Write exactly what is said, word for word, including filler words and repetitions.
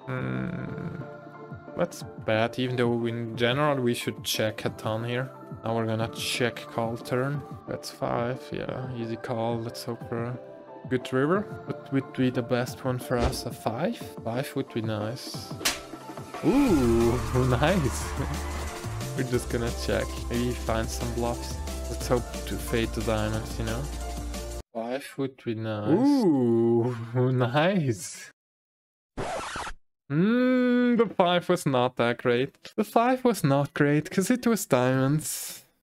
Hmm. That's bad, even though in general we should check a ton here. Now we're gonna check call turn. That's five, yeah, easy call. Let's hope for a good river. What would be the best one for us? A five? Five would be nice. Ooh, nice. We're just gonna check. Maybe find some bluffs. Let's hope to fade the diamonds, you know? Five would be nice. Ooh, nice. Hmm, the five was not that great. The five was not great because it was diamonds.